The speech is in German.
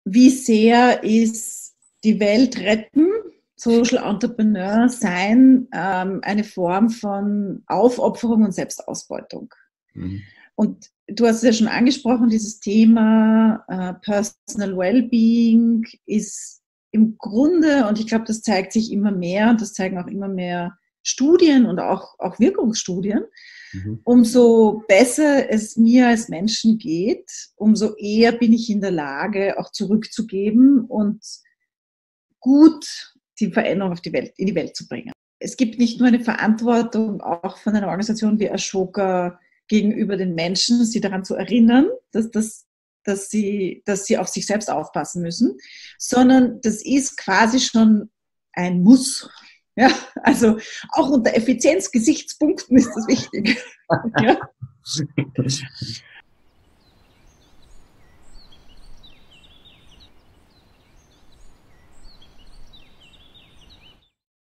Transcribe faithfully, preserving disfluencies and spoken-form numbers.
wie sehr ist die Welt retten, Social Entrepreneur sein, ähm, eine Form von Aufopferung und Selbstausbeutung. Mhm. Und du hast es ja schon angesprochen, dieses Thema äh, Personal Wellbeing ist im Grunde, und ich glaube, das zeigt sich immer mehr, und das zeigen auch immer mehr Studien und auch, auch Wirkungsstudien, mhm. umso besser es mir als Menschen geht, umso eher bin ich in der Lage, auch zurückzugeben und gut die Veränderung auf die Welt, in die Welt zu bringen. Es gibt nicht nur eine Verantwortung auch von einer Organisation wie Ashoka gegenüber den Menschen, sie daran zu erinnern, dass, dass, dass, sie, dass sie auf sich selbst aufpassen müssen, sondern das ist quasi schon ein Muss. Ja, also auch unter Effizienzgesichtspunkten ist das wichtig. Ja.